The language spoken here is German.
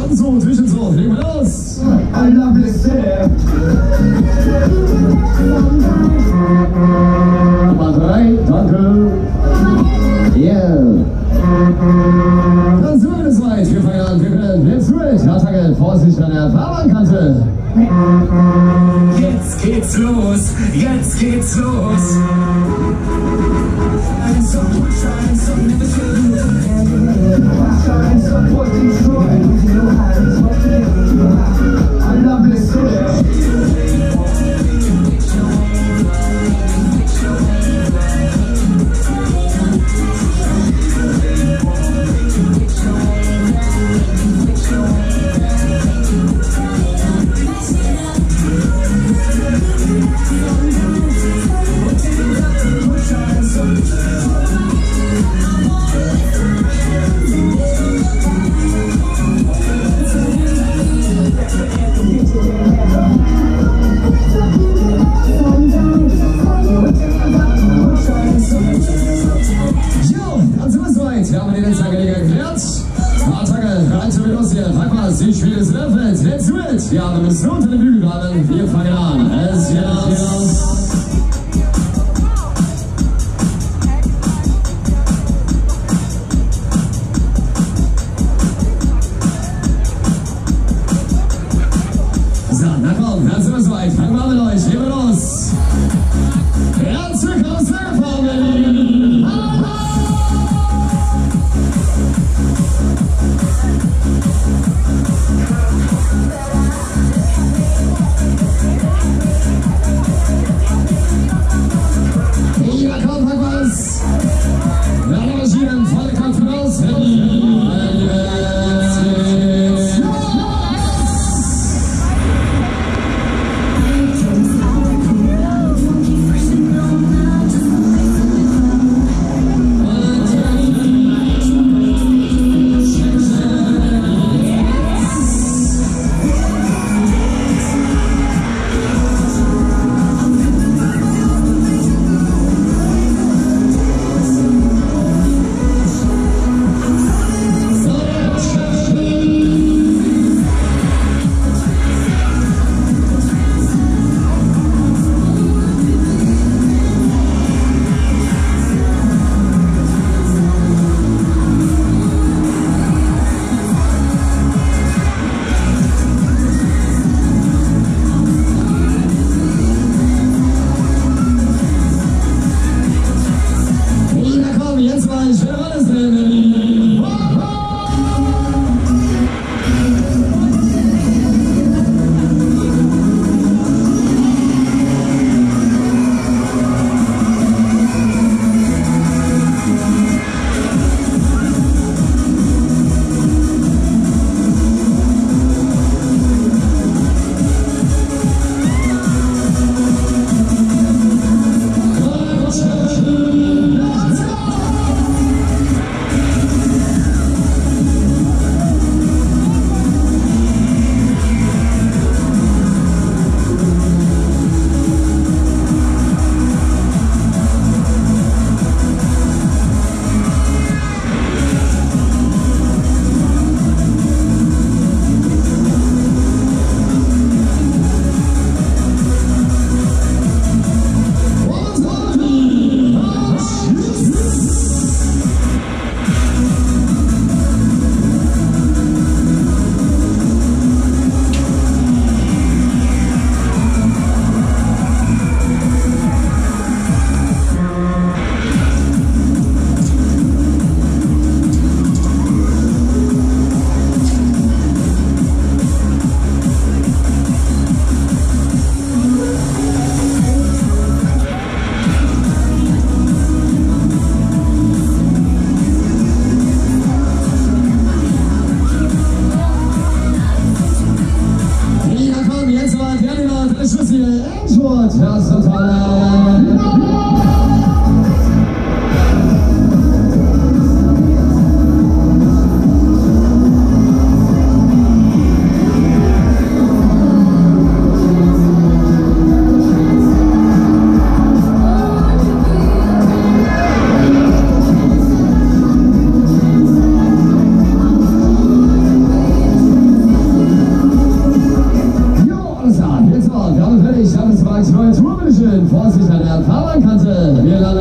Dann so, zwischen so, legen wir los. I love this city. Nummer 3, danke. Yeah. Dann sind wir wieder soweit. Wir fangen an, wir können let's do it. Attacke, Vorsicht an der Fahrbahnkante. Jetzt geht's los, jetzt geht's los. I love this city. Wir haben den Angelegenheit geklärt. Attacke, rein zu los hier. Frag mal, Sie spielen es öffnet. Let's do it. Ja, wir müssen unter den Bügel bleiben. Wir fangen an. Es geht los. So, na komm, dann sind wir soweit. Fangen wir an mit euch. Gehen wir los. Herzlich willkommen, Berlin. Kante. Wir